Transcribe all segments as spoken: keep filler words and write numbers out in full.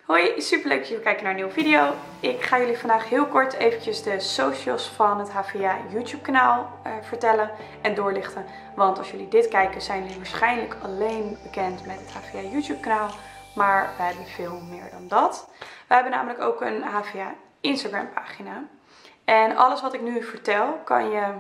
Hoi, super leuk dat jullie kijken naar een nieuwe video. Ik ga jullie vandaag heel kort eventjes de socials van het H V A YouTube kanaal uh, vertellen en doorlichten. Want als jullie dit kijken zijn jullie waarschijnlijk alleen bekend met het H V A YouTube kanaal. Maar wij hebben veel meer dan dat. We hebben namelijk ook een H V A Instagram pagina. En alles wat ik nu vertel kan je,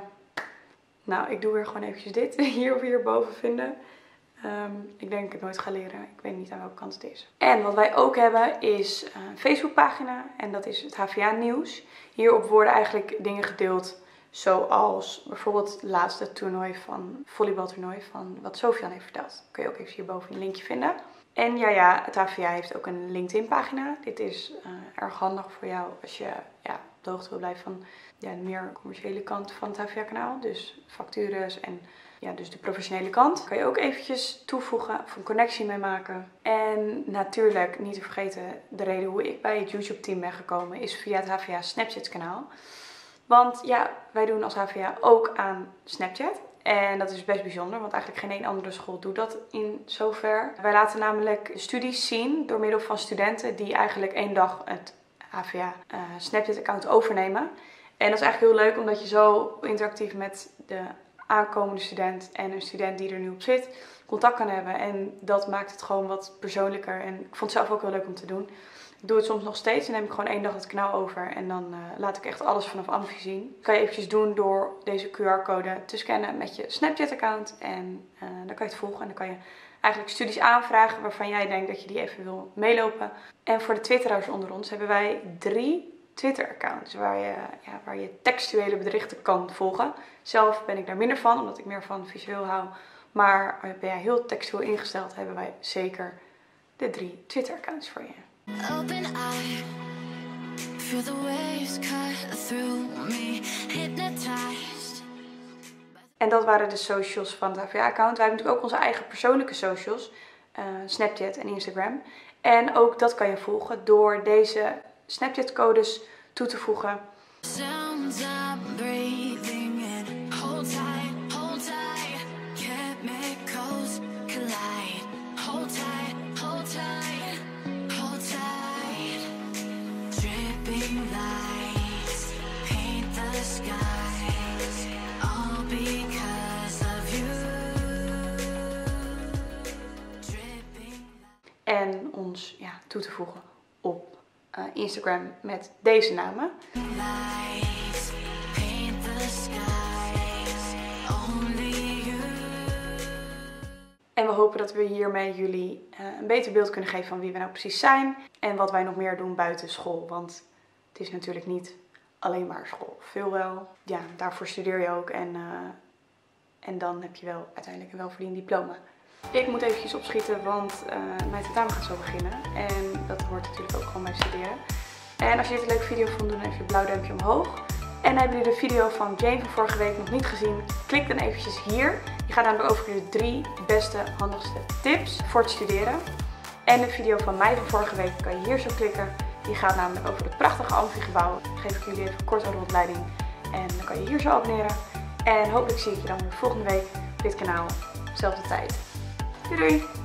nou ik doe weer gewoon eventjes dit, hier of hierboven vinden. Um, ik denk dat ik het nooit ga leren. Ik weet niet aan welke kant het is. En wat wij ook hebben is een Facebookpagina. En dat is het H V A nieuws. Hierop worden eigenlijk dingen gedeeld. Zoals bijvoorbeeld het laatste toernooi van volleybaltoernooi van wat Sofian heeft verteld. Kun je ook even hierboven een linkje vinden. En ja, ja, het H V A heeft ook een LinkedIn pagina. Dit is uh, erg handig voor jou als je ja, op de hoogte wil blijven van ja, de meer commerciële kant van het H V A kanaal. Dus factures en ja, dus de professionele kant. Kan je ook eventjes toevoegen of een connectie mee maken. En natuurlijk, niet te vergeten, de reden hoe ik bij het YouTube team ben gekomen is via het H V A Snapchat kanaal. Want ja, wij doen als H V A ook aan Snapchat. En dat is best bijzonder, want eigenlijk geen één andere school doet dat in zover. Wij laten namelijk studies zien door middel van studenten die eigenlijk één dag het H V A uh, Snapchat account overnemen. En dat is eigenlijk heel leuk, omdat je zo interactief met de aankomende student en een student die er nu op zit contact kan hebben. En dat maakt het gewoon wat persoonlijker. En ik vond het zelf ook heel leuk om te doen. Ik doe het soms nog steeds. Dan neem ik gewoon één dag het kanaal over. En dan uh, laat ik echt alles vanaf Amfi zien. Dat kan je eventjes doen door deze Q R code te scannen met je Snapchat account. En uh, dan kan je het volgen. En dan kan je eigenlijk studies aanvragen waarvan jij denkt dat je die even wil meelopen. En voor de Twitteraars onder ons hebben wij drie Twitter-accounts waar je, ja, waar je textuele berichten kan volgen. Zelf ben ik daar minder van, omdat ik meer van visueel hou. Maar ben jij heel textueel ingesteld, hebben wij zeker de drie Twitter-accounts voor je. Open eye, feel the waves cut through me, hypnotized. En dat waren de socials van het H V A-account. Wij hebben natuurlijk ook onze eigen persoonlijke socials, uh, Snapchat en Instagram. En ook dat kan je volgen door deze Snapchat-codes toe te voegen. En ons ja, toe te voegen op uh, Instagram met deze namen. En we hopen dat we hiermee jullie uh, een beter beeld kunnen geven van wie we nou precies zijn. En wat wij nog meer doen buiten school. Want het is natuurlijk niet alleen maar school. Veel wel. Ja, daarvoor studeer je ook. En, uh, en dan heb je wel uiteindelijk een welverdiend diploma. Ik moet eventjes opschieten, want uh, mijn tentamen gaat zo beginnen. En dat hoort natuurlijk ook gewoon bij studeren. En als je dit een leuke video vond, doe dan even een blauw duimpje omhoog. En hebben jullie de video van Jane van vorige week nog niet gezien? Klik dan eventjes hier. Die gaat namelijk over de drie beste, handigste tips voor het studeren. En de video van mij van vorige week kan je hier zo klikken. Die gaat namelijk over het prachtige Amfi-gebouw. Dan geef ik jullie even een korte rondleiding. En dan kan je hier zo abonneren. En hopelijk zie ik je dan weer volgende week op dit kanaal. Zelfde tijd. Doei doei!